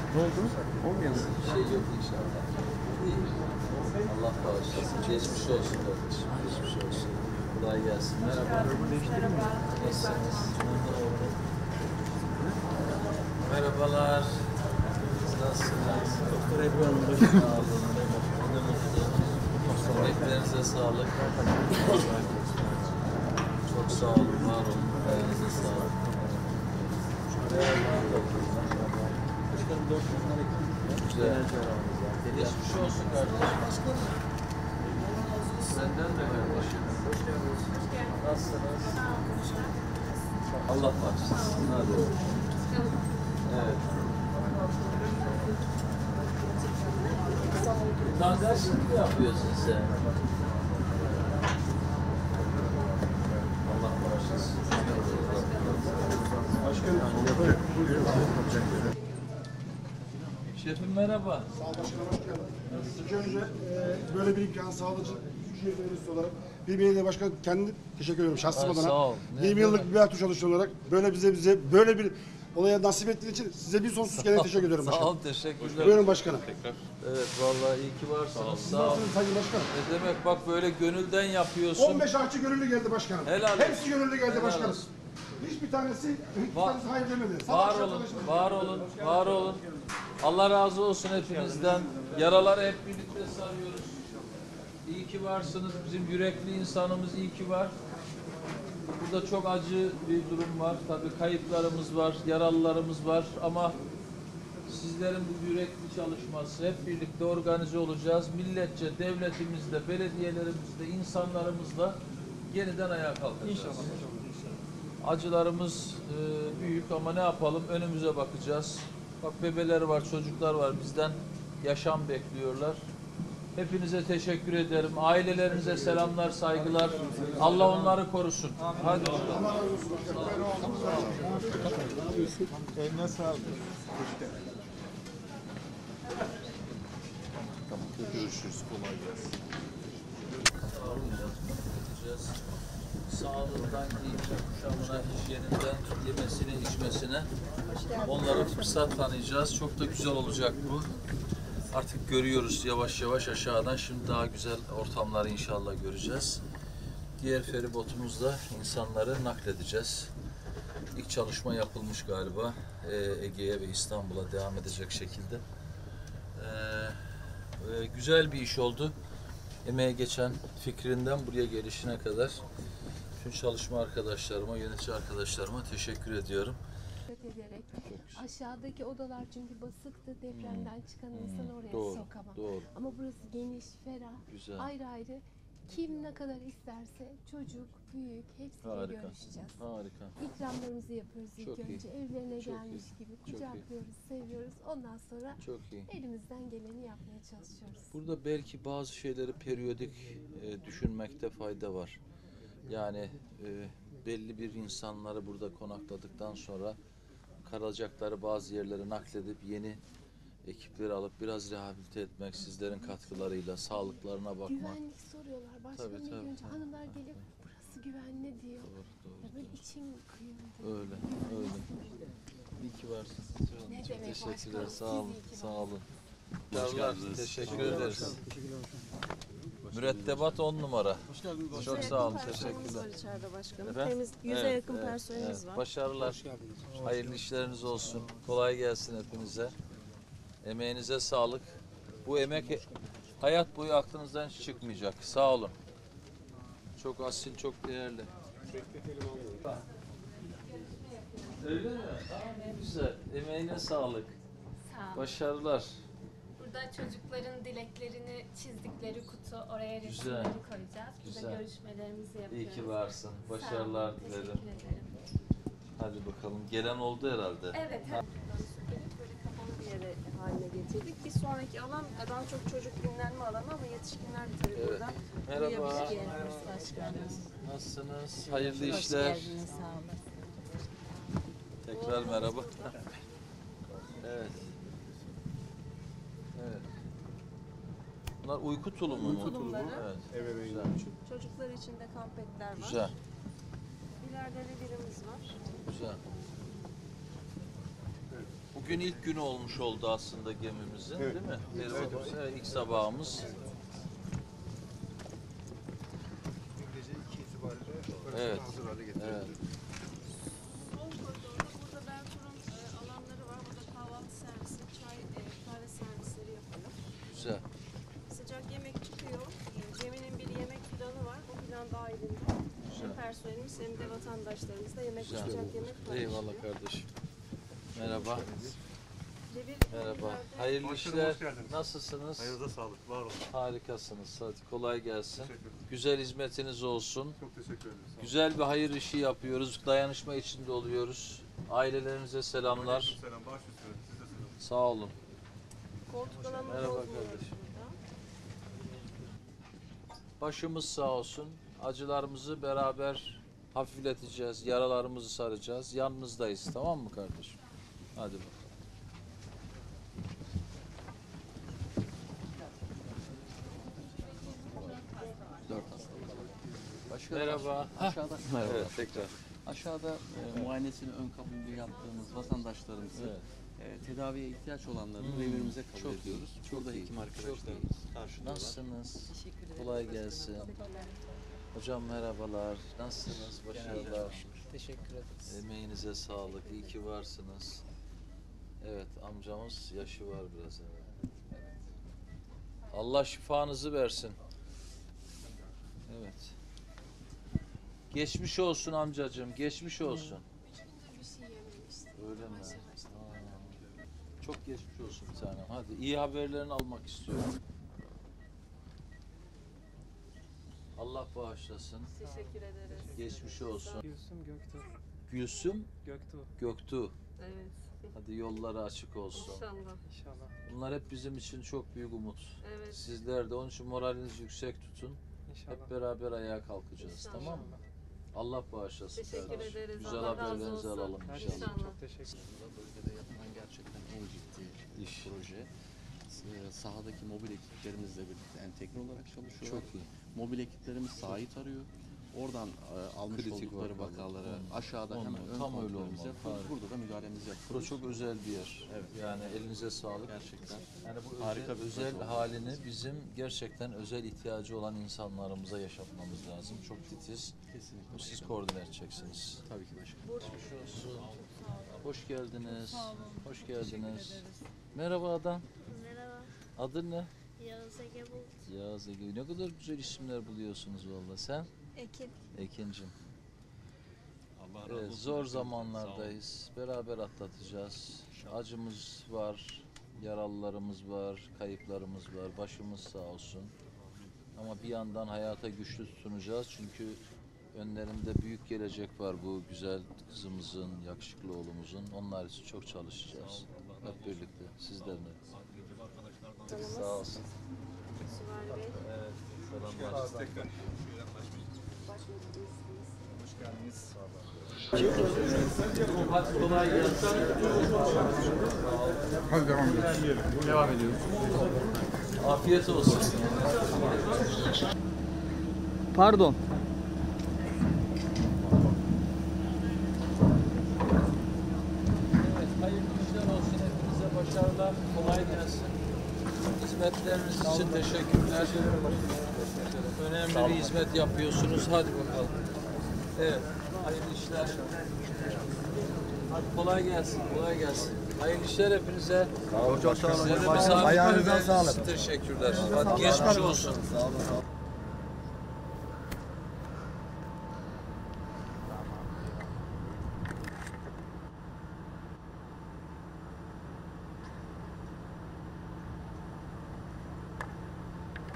Ne oldu? Olmuyor mu? Bir şey yok inşallah. İyi. Allah bağışlasın. Geçmiş olsun kardeşim. Geçmiş olsun. Kolay gelsin. Merhaba. Nasılsınız? Merhabalar. Nasılsınız? Doktor Ebru Hanım da Sağ olun. Ne mutlu. Emeklerinize sağlık. Çok sağ olun. Var olun. Ayağınıza sağlık. Başkanım 4 tane Güzel. Geçmiş olsun kardeşim. Senden de kardeşim. Nasılsınız? Allah bağışlasın. Hadi. Evet. Dangaçlık mı yapıyorsun sen? Allah bağışlasın. Başkanım. Şefim merhaba. Sağ ol başkanım, hoş geldin. İlk önce böyle bir imkan sağlayıcı Büyükşehir Belediyesi olarak bir belediye başkanı kendim teşekkür ediyorum şahsım adına. Sağ ol. 20 yıllık bir hayat çalışan olarak bize böyle bir olaya nasip ettiğiniz için size bir sonsuz kere teşekkür ediyorum Sağ başkanım. ol, teşekkürler. Buyurun başkanım. Evet, vallahi iyi ki varsınız. Sağ ol. Nasılsınız Sayın Başkanım? Ne demek bak böyle gönülden yapıyorsun. 15 aşçı gönüllü geldi başkanım. Helal olsun. Hepsi gönüllü geldi Helal başkanım. olsun. Hiçbir tanesi hayır demedi. Var Sabah olun, arkadaşlar- var olun, var olun. Allah razı olsun hepinizden. Yaraları hep birlikte sarıyoruz. İyi ki varsınız. Bizim yürekli insanımız iyi ki var. Burada çok acı bir durum var. Tabii kayıplarımız var, yaralılarımız var ama sizlerin bu yürekli çalışması, hep birlikte organize olacağız. Milletçe, devletimizle, belediyelerimizle, insanlarımızla yeniden ayağa kalkacağız. İnşallah. Acılarımız büyük ama ne yapalım? Önümüze bakacağız. Bak bebeler var, çocuklar var. Bizden yaşam bekliyorlar. Hepinize teşekkür ederim. Ailelerinize selamlar, saygılar. Allah onları korusun. Hadi bakalım. Eline sağlık. Görüşürüz. Kolay gelsin. Sağlığından, giyimine, kuşamına, hijyeninden, yemesine, içmesine onlara fırsat tanıyacağız. Çok da güzel olacak bu. Artık görüyoruz yavaş yavaş aşağıdan. Şimdi daha güzel ortamları inşallah göreceğiz. Diğer feribotumuzda insanları nakledeceğiz. İlk çalışma yapılmış galiba. Ege'ye ve İstanbul'a devam edecek şekilde. Güzel bir iş oldu. Emeğe geçen fikrinden buraya gelişine kadar tüm çalışma arkadaşlarıma, yönetici arkadaşlarıma teşekkür ediyorum. Ederek aşağıdaki odalar çünkü basıktı, depremden çıkan insan oraya Doğru, sokamam. doğru. Ama burası geniş, ferah, Güzel. ayrı ayrı kim ne kadar isterse çocuk, büyük hepsiyle Harika. görüşeceğiz. Harika. İkramlarımızı yapıyoruz ilk Çok iyi. önce. Evlerine Çok gelmiş iyi. gibi Çok iyi. kucaklıyoruz, seviyoruz. Ondan sonra Çok iyi. elimizden geleni yapmaya çalışıyoruz. Burada belki bazı şeyleri periyodik düşünmekte fayda var. Yani belli bir insanları burada konakladıktan sonra kalacakları bazı yerlere nakledip yeni ekipleri alıp biraz rehabilite etmek, sizlerin katkılarıyla sağlıklarına bakmak. Güvenlik soruyorlar. Başkanım Tabii, ilk tabii. önce hanımlar gelip burası güvenli diyor. Doğru, Ya böyle içim kıyıldı. Öyle, öyle. İyi ki varsın. Ne Çok demek teşekkürler. başkanım, Sağ olun, siz iyi ki sağ olun. Teşekkür ederiz. Mürettebat 10 numara. Çok sağ olun, teşekkürler. var içeride başkanım. Efendim? Temiz, 100'e Evet, yakın evet, personelimiz evet. var. Başarılar. Hayırlı işleriniz olsun. Kolay gelsin hepinize. Emeğinize sağlık. Bu emek hayat boyu aklınızdan hiç çıkmayacak. Sağ olun. Çok asil, çok değerli. Öyle mi? Aa, ne güzel. Emeğine sağlık. Sağ ol. Başarılar. Burada çocukların dileklerini çizdikleri kutu, oraya Güzel. resimleri koyacağız. Burada Güzel. görüşmelerimizi yapıyoruz. İyi ki varsın. Sağ ol, Başarılar dilerim. Teşekkür ederim. Hadi bakalım. Gelen oldu herhalde. Evet. Böyle kapalı bir yere haline getirdik. Bir sonraki alan daha çok çocuk dinlenme alanı ama yetişkinler de tabii Evet. burada Merhaba. uyuyabilir. Başkanım. Nasılsınız? Hayırlı Hoş işler. geldiniz, sağ olun. Tekrar merhaba. Evet. Evet. Bunlar uyku tulumu mu? Uyku tulumları. Evet. Güzel. Çocuklar için de kampetler var. Güzel. İleride de birimiz var. Güzel. bugün ilk günü olmuş oldu aslında gemimizin, değil mi? Feribotumuzun ilk sabahımız. Gece 2 itibariyle Evet. hazır hale getirildi. Evet. Sol koridorda burada Beltur'un alanları var. Burada kahvaltı servisi, çay, kahve servisleri yapılıyor. Güzel. Sıcak yemek çıkıyor. Geminin bir yemek planı var. Bu plan dahilinde hem personelimiz hem de vatandaşlarımız da yemek, Güzel. sıcak yemek paylaşıyor. Eyvallah kardeşim. Merhaba. Ve bir Merhaba. bölgelerde- Hayırlı Başkanım, işler. hoş geldiniz. Nasılsınız? Hayırlı sağlık, var olun. Harikasınız. Hadi kolay gelsin. Teşekkür ederim. Güzel hizmetiniz olsun. Çok teşekkür ederim. Sağ olun. Güzel bir hayır işi yapıyoruz. Dayanışma içinde oluyoruz. Ailelerinize selamlar. Aleykümselam, baş üstüne. Siz de selam. Sağ olun. Koltuk alanı Merhaba bozmuyoruz kardeşim. burada. Başımız sağ olsun. Acılarımızı beraber hafifleteceğiz. Yaralarımızı saracağız. Yanınızdayız. Tamam mı kardeşim? Hadi bakalım. Merhaba. Aşağıda, Evet, tekrar. aşağıda muayenesini ön kabulü yaptığımız vatandaşlarımızı tedaviye ihtiyaç olanları evimize kabul Çok iyi, ediyoruz. çok Burada iyi, hekim çok arkadaşlarımız karşılıyorlar. Nasılsınız? Kolay gelsin. Hocam merhabalar. Nasılsınız? Başarılar. Teşekkür ederiz. Emeğinize sağlık. İyi ki varsınız. Evet, amcamız yaşı var biraz. Evet. Allah şifanızı versin. Evet. Geçmiş olsun amcacığım. Geçmiş olsun. Öyle mi? Aa, çok geçmiş olsun bir tanem. Hadi iyi haberlerini almak istiyorum. Allah bağışlasın. Teşekkür ederiz. Geçmiş olsun. Gülsüm Göktuğ. Gülsüm Göktuğ. Göktuğ. Evet. Hadi yolları açık olsun. İnşallah. İnşallah. Bunlar hep bizim için çok büyük umut. Evet. Sizler de onun için moralinizi yüksek tutun. İnşallah. Hep beraber ayağa kalkacağız. İnşallah. Tamam mı? Allah bağışlasın Teşekkür kardeşim. ederiz. Güzel Allah razı haberlerinizi olsun. alalım inşallah. İnşallah. Çok teşekkür ederim. Bölgede yapılan gerçekten en ciddi iş proje. Sahadaki mobil ekiplerimizle birlikte entegre olarak çalışıyorlar. Çok iyi. Mobil ekiplerimiz sahayı tarıyor. Oradan almış Kritik oldukları vakalar. vakaları aşağıda Olmalı. hemen ön Tam öyle kontrolümüz olmalı. yapıyoruz. Harika. Burada da müdahalemizi yapıyoruz. Burası çok özel bir yer. Evet. Yani elinize sağlık. Gerçekten. Yani bu Harika özel, bir özel proje oldu. halini bizim gerçekten özel ihtiyacı olan insanlarımıza yaşatmamız lazım. Çok titiz. Kesinlikle. Bu siz koordine edeceksiniz. Tabii ki başkanım. Geçmiş olsun. Hoş geldiniz. Hoş geldiniz. Merhaba adam. Merhaba, Adın ne? Yağız Ege Bulut. Yağız Ege. Ne kadar güzel isimler buluyorsunuz valla. Sen? Ekin. Ekincim. Evet, zor zamanlardayız. Beraber atlatacağız. Acımız var, yaralılarımız var, kayıplarımız var. Başımız sağ olsun. Ama bir yandan hayata güçlü tutunacağız. Çünkü önlerinde büyük gelecek var bu güzel kızımızın, yakışıklı oğlumuzun. Onlar için çok çalışacağız. Hep birlikte. Sizlerle. Sağ olsun. Süvari Bey. Evet, selamlar. Hadi kolay gelsin. Hadi devam edelim. Devam ediyoruz. Afiyet olsun. Pardon. Evet, hayırlı işler olsun. Hepinize başarılar. Kolay gelsin. Hizmetleriniz için teşekkürler. Önemli bir hizmet yapıyorsunuz. Hadi bakalım. Evet, hayırlı işler. Hadi kolay gelsin, kolay gelsin. Hayırlı işler hepinize. Çok sağ olun. Size de misafir Ayağınıza verdiğiniz sağlık. için teşekkürler. Hadi geçmiş olsun. Sağ olun.